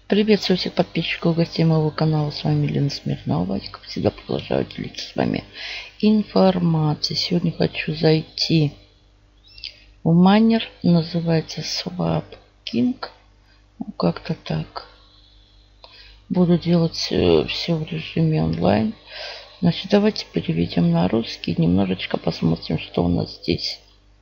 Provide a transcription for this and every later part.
Приветствую всех подписчиков и гостей моего канала. С вами Лена Смирнова. И, как всегда, продолжаю делиться с вами информацией. Сегодня хочу зайти в майнер. Называется Swap King. Ну, как-то так. Буду делать все в режиме онлайн. Значит, давайте переведем на русский. Немножечко посмотрим, что у нас здесь.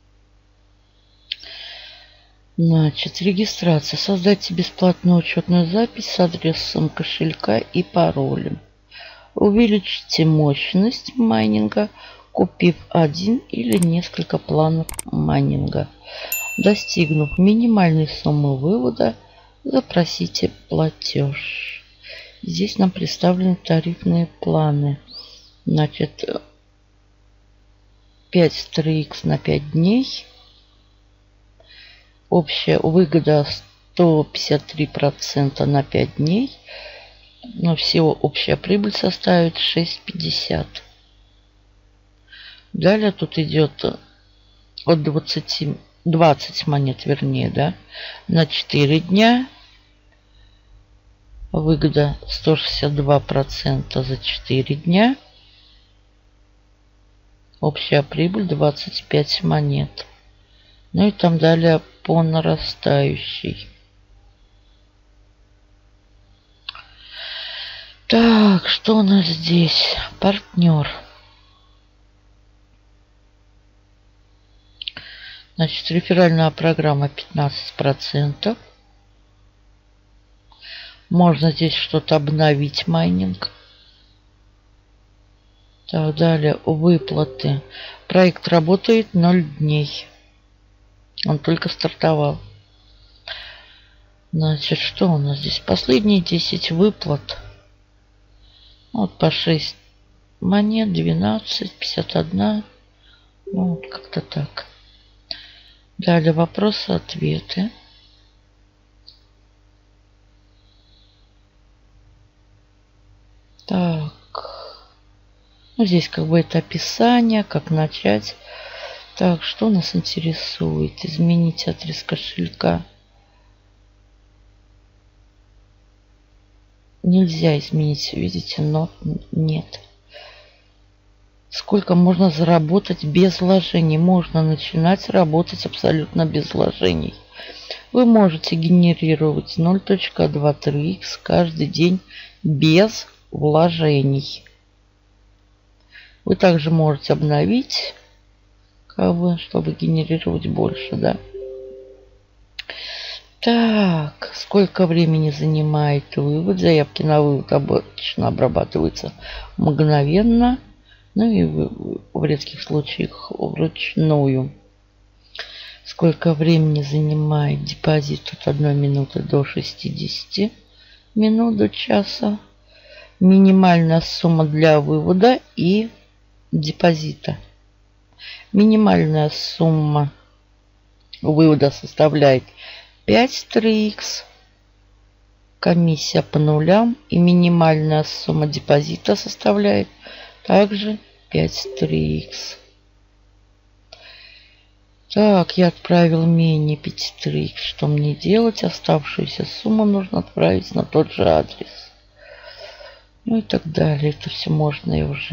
Значит, регистрация. Создайте бесплатную учетную запись с адресом кошелька и паролем. Увеличьте мощность майнинга, купив один или несколько планов майнинга. Достигнув минимальной суммы вывода, запросите платеж. Здесь нам представлены тарифные планы. Значит, 5 3х на 5 дней. Общая выгода 153% на 5 дней. Но всего общая прибыль составит 6,50. Далее тут идет от 20 монет, вернее, да, на 4 дня. Выгода 162% за 4 дня. Общая прибыль 25 монет. Ну и там далее по нарастающей. Так, что у нас здесь? Партнер. Значит, реферальная программа 15%. Можно здесь что-то обновить, майнинг. Так, далее выплаты. Проект работает 0 дней. Он только стартовал. Значит, что у нас здесь? Последние 10 выплат. Вот по 6 монет, 12, 51. Ну, вот как-то так. Далее вопросы-ответы. Так. Ну, здесь как бы это описание, как начать. Так, что нас интересует? Изменить адрес кошелька. Нельзя изменить, видите, но нет. Сколько можно заработать без вложений? Можно начинать работать абсолютно без вложений. Вы можете генерировать 0.23х каждый день без вложений. Вы также можете обновить, чтобы генерировать больше, да. Так, сколько времени занимает вывод? Заявки на вывод обычно обрабатываются мгновенно, ну и в редких случаях вручную. Сколько времени занимает депозит от 1 минуты до 60 минут до часа? Минимальная сумма для вывода и депозита. Минимальная сумма вывода составляет 5 3х. Комиссия по нулям. И минимальная сумма депозита составляет также 5 3х. Так, я отправил менее 5 3х. Что мне делать? Оставшуюся сумму нужно отправить на тот же адрес. Ну и так далее. Это все можно и уже.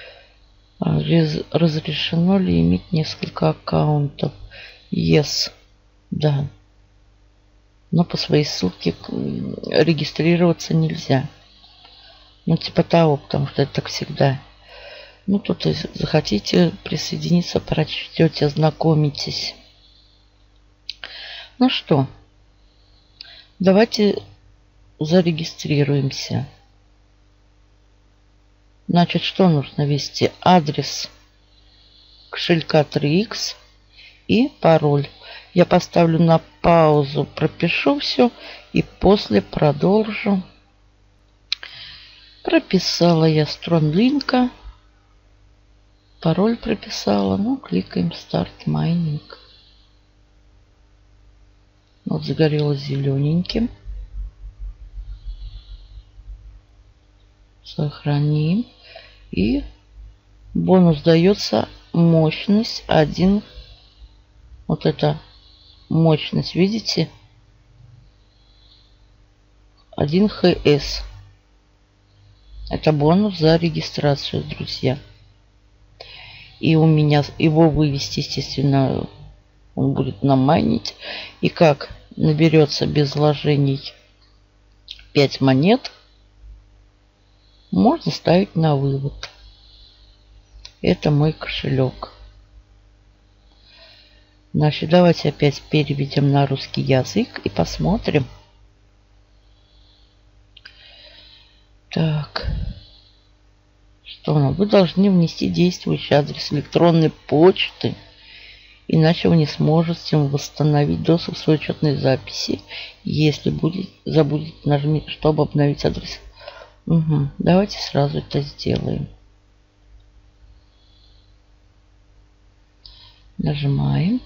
Разрешено ли иметь несколько аккаунтов? Yes. Да. Но по своей ссылке регистрироваться нельзя. Ну, типа того, потому что это так всегда. Ну, тут захотите присоединиться, прочтете, ознакомитесь. Ну что, давайте зарегистрируемся. Значит, что нужно ввести? Адрес кошелька 3х и пароль. Я поставлю на паузу, пропишу все и после продолжу. Прописала я StronLink. Пароль прописала. Ну, кликаем старт майнинг. Вот загорелось зелененьким. Сохраним. И бонус дается мощность 1. Вот это мощность, видите? 1ХС. Это бонус за регистрацию, друзья. И у меня его вывести, естественно, он будет нам майнить. И как наберется без вложений 5 монет, можно ставить на вывод. Это мой кошелек. Значит, давайте опять переведем на русский язык и посмотрим. Так. Что у нас? Вы должны внести действующий адрес электронной почты. Иначе вы не сможете восстановить доступ к своей учетной записи. Если забудете, нажмите, чтобы обновить адрес. Угу. Давайте сразу это сделаем. Нажимаем.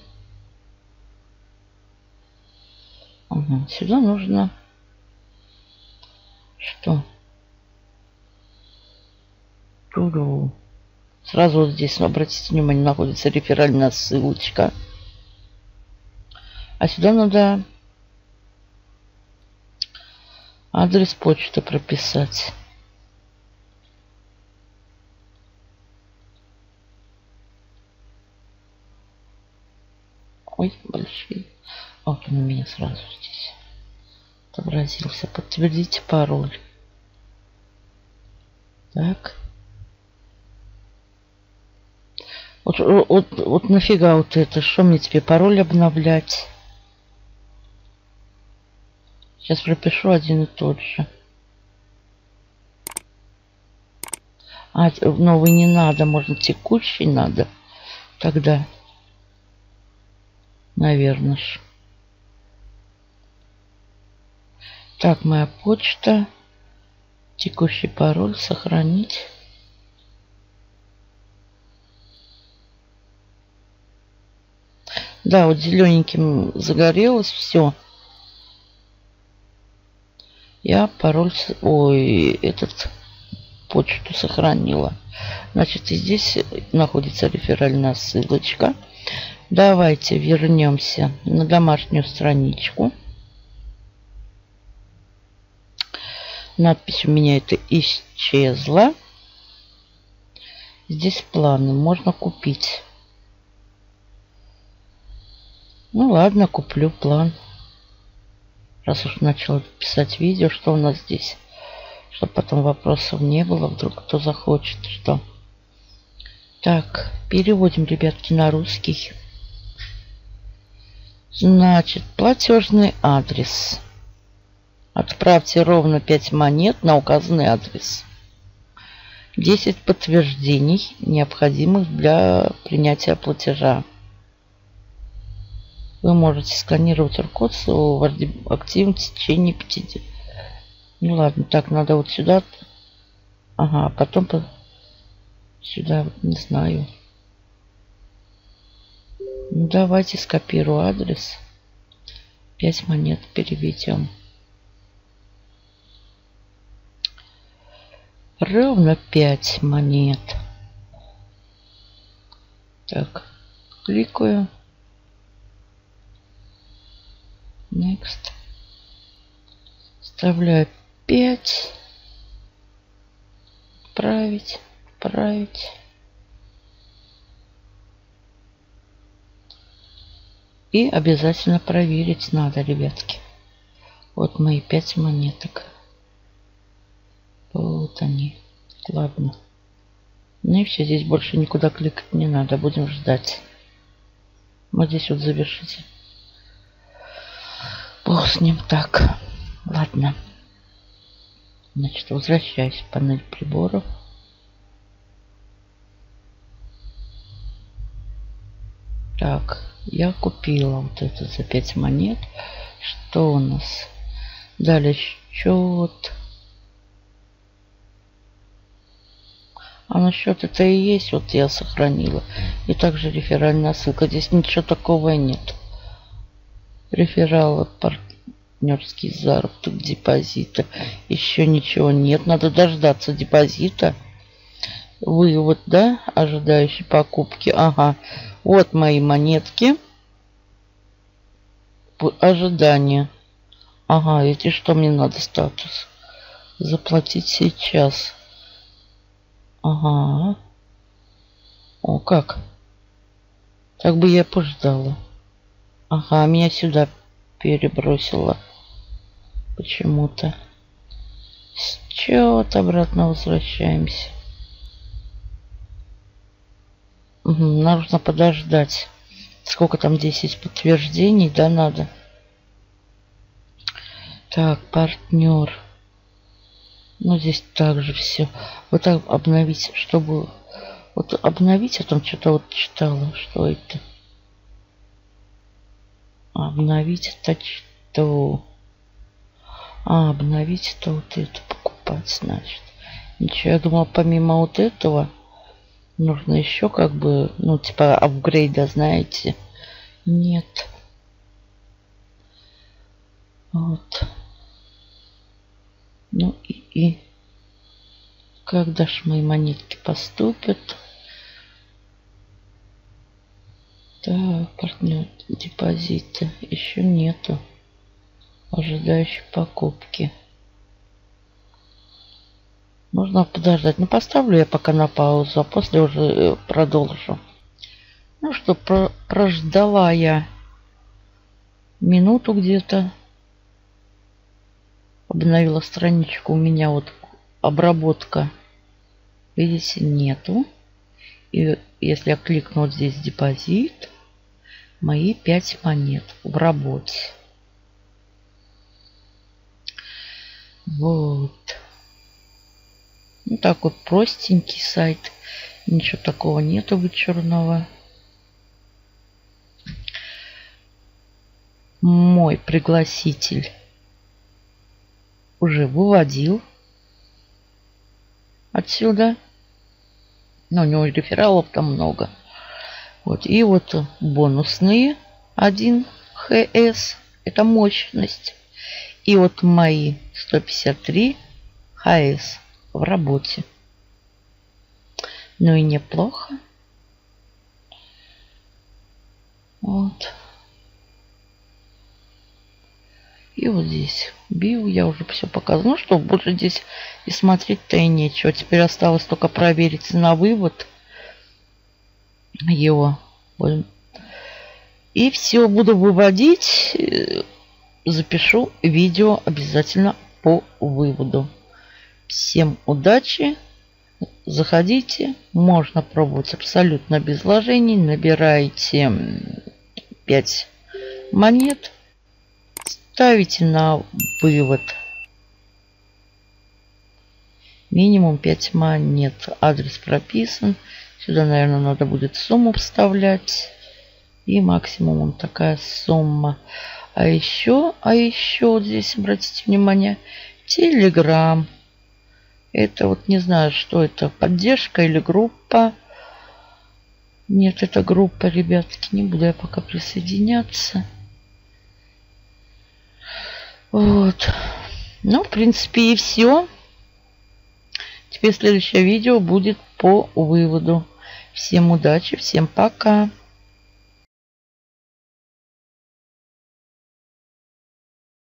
Угу. Сюда нужно что? Ту-ду. Сразу вот здесь, обратите внимание, находится реферальная ссылочка. А сюда надо адрес почты прописать. Ой, большие. Вот он у меня сразу здесь отобразился. Подтвердите пароль. Так. Вот нафига вот это? Что мне теперь пароль обновлять? Сейчас пропишу один и тот же. А, новый не надо. Можно текущий надо. Тогда, наверное. Так, моя почта. Текущий пароль. Сохранить. Да, вот зелененьким загорелось все. Я пароль... Ой, почту сохранила. Значит, и здесь находится реферальная ссылочка. Давайте вернемся на домашнюю страничку. Надпись у меня это исчезла. Здесь планы. Можно купить. Ну ладно, куплю план. Раз уж начал писать видео, что у нас здесь. Чтобы потом вопросов не было. Вдруг кто захочет, что. Так, переводим, ребятки, на русский. Значит, платежный адрес. Отправьте ровно 5 монет на указанный адрес. 10 подтверждений, необходимых для принятия платежа. Вы можете сканировать QR-код с активом в течение 5. Ну ладно, так, надо вот сюда. Ага, потом сюда, не знаю. Ну, давайте скопирую адрес. 5 монет переведем. Ровно 5 монет. Так, кликаю. Next. Вставляю 5. Отправить. Отправить. И обязательно проверить надо, ребятки. Вот мои 5 монеток. Вот они. Ладно. Ну и все, здесь больше никуда кликать не надо. Будем ждать. Вот здесь вот завершите. Бог с ним. Так. Ладно. Значит, возвращаюсь в панель приборов. Так. Я купила вот это за 5 монет. Что у нас? Далее счет. А на счет это и есть. Вот я сохранила. И также реферальная ссылка. Здесь ничего такого нет. Рефералы, партнерский заработок, депозита. Еще ничего нет. Надо дождаться депозита. Вывод, да? Ожидающий покупки. Ага. Вот мои монетки. Ожидание. Ага, эти что мне надо статус? Заплатить сейчас. Ага. О, как? Так бы я пождала. Ага, меня сюда перебросило. Почему-то. Счет, обратно возвращаемся. Угу, нужно подождать. Сколько там, 10 подтверждений, да, надо? Так, партнер. Ну, здесь также все. Вот так обновить, чтобы... Вот обновить, а там что-то вот читала. Что это? Обновить это что? А, обновить это вот это покупать, значит. Ничего, я думала, помимо вот этого нужно еще как бы, ну, типа апгрейда, знаете. Нет. Вот. Ну и когда ж мои монетки поступят? Так, партнер, депозиты еще нету. Ожидающей покупки. Нужно подождать. Ну, поставлю я пока на паузу, а после уже продолжу. Ну что, прождала я минуту где-то. Обновила страничку. У меня вот обработка. Видите, нету. И если я кликну вот здесь депозит, мои 5 монет в работе. Вот. Ну, так вот простенький сайт. Ничего такого нету вычурного. Мой пригласитель уже выводил отсюда. Но у него рефералов там много. Вот. И вот бонусные 1 ХС. Это мощность. И вот мои 153 ХС в работе. Ну и неплохо. Вот. И вот здесь био я уже все показывала. Ну что, больше здесь и смотреть-то и нечего. Теперь осталось только проверить на вывод его. И все, буду выводить. Запишу видео обязательно по выводу. Всем удачи. Заходите. Можно пробовать абсолютно без вложений. Набирайте 5 монет. Ставите на вывод. Минимум 5 монет. Адрес прописан. Сюда, наверное, надо будет сумму вставлять. И максимум такая сумма. А еще вот здесь, обратите внимание, Telegram. Это вот не знаю, что это. Поддержка или группа. Нет, это группа, ребятки. Не буду я пока присоединяться. Вот. Ну, в принципе, и все. Теперь следующее видео будет по выводу. Всем удачи, всем пока.